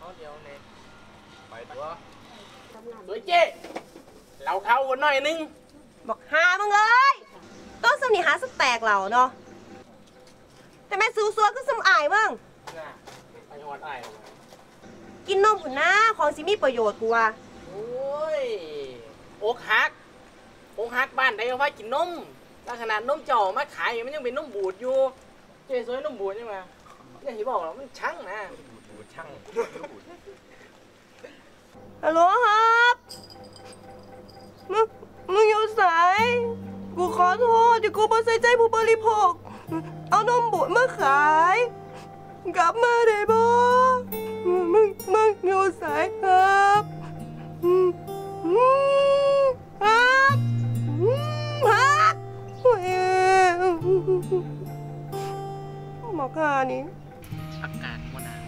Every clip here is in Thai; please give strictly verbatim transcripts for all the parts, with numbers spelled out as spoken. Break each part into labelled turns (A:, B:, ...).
A: เขาเดียวเนี่ยไปตัวเฮ้ยเจ๊เราเท่ากันหน่อยนึง
B: บอกหามึงเอ้ยต้นสำนีหาสแตกเหล่าเนาะแต่แม่ซื้อซัวก็สำอายมึง
A: ไปหอดไอ้
B: กินนมผุนนะของสิมีประโยชน์กูว่า
A: โอ้ยอกหักอกหักบ้านใดเอาไว้กินนมถ้าขนาดนมจ่อมาขายมันยังเป็นนมบูดอยู่เจ๊ซวยนมบูดใช่ไหมเนี่ยที่บอกเรามันช่างนะบูดช่าง
B: ฮัลโหลครับมึงมึงอยู่สายกูขอโทษที่กูไม่ใส่ใจผู้บริโภคเอานมบูดมาขายกลับมาได้บ่มึงมึงอยู่สายครับครับครับหมอกานี่
A: อากาศมันหนาว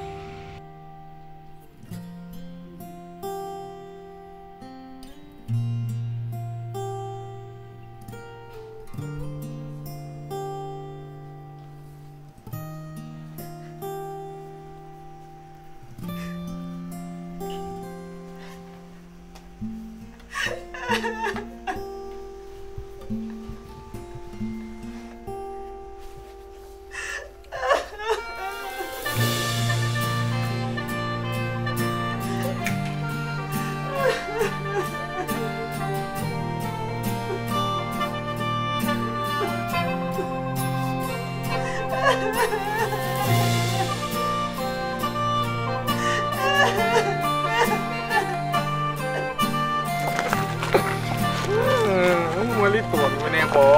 A: มาลิตวนมาเนี่ยบ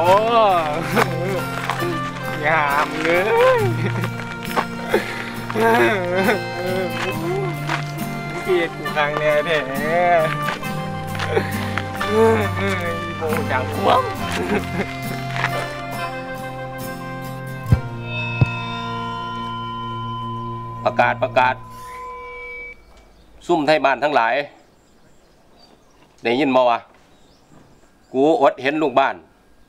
A: องามเลยเกลียดกูครั้งเนี่ยแท้โบจังวะ
C: ประกาศประกาศซุ่มไทยบ้านทั้งหลายได้ยินบ่วะกูอดเห็นลูกบ้าน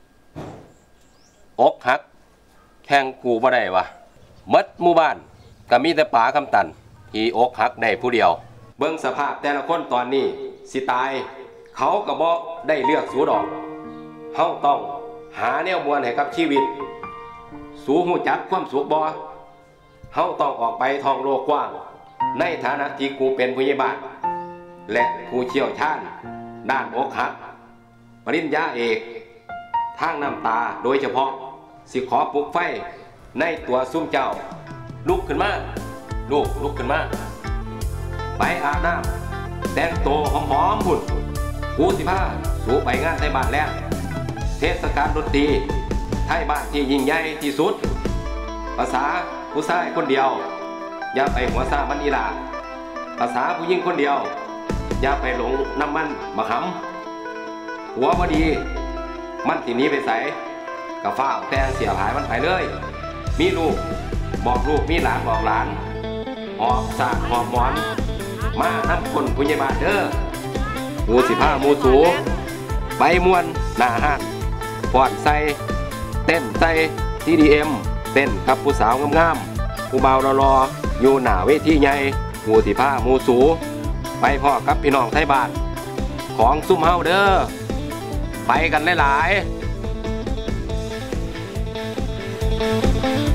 C: อกหักแข่งกูบ่ได้วะมัดหมู่บ้านก็มีแต่ป๋าคำตันที่อกหักได้ผู้เดียวเบิ่งสภาพแต่ละคนตอนนี้สิตายเขาก็บ่ได้เลือกสู้ดอกเฮาต้องหาแนวมวลให้กับชีวิตสู้หูจักความสุขบ่เฮาต้องออกไปท่องโลกกว้างในฐานะที่กูเป็นผู้ใหญ่บ้านและผู้เชี่ยวชาญด้านอกหักปริญญาเอกทางน้ำตาโดยเฉพาะสิขอปลุกไฟในตัวซุ่มเจ้าลุกขึ้นมาลูกลุกขึ้นมาไปอาบน้ำแต่งตัวหอมๆหุ่นกูสิพาสู่ไปงานไทยบ้านแล้วเทศกาลดนตรีไทยบ้านที่ยิ่งใหญ่ที่สุดภาษาผู้ชายคนเดียวอย่าไปหัวซามันอีหลาภาษาผู้หญิงคนเดียวอย่าไปหลงน้ำมันมะขำหัวพอดีมันสินี้ไปใส่กับฝ้าแต่เสียหายมันไปเลยมีลูกบอกลูกมีหลานบอกหลานหอบสากหอบหมอนมาน้ำคนผู้ใหญ่บ้านเด้อมูสิผ้ามูสูไปม้วนหน้าห้านปอดใส่เต้นใส่ทีดีเอ็มเต้นกับผู้สาวงามๆผู้เบารอๆอยู่หน้าเวทีใหญ่มูสิผ้ามูสูไปพ่อกับพี่น้องไทยบ้านของซุ่มเฮาเด้อไปกันหลายๆ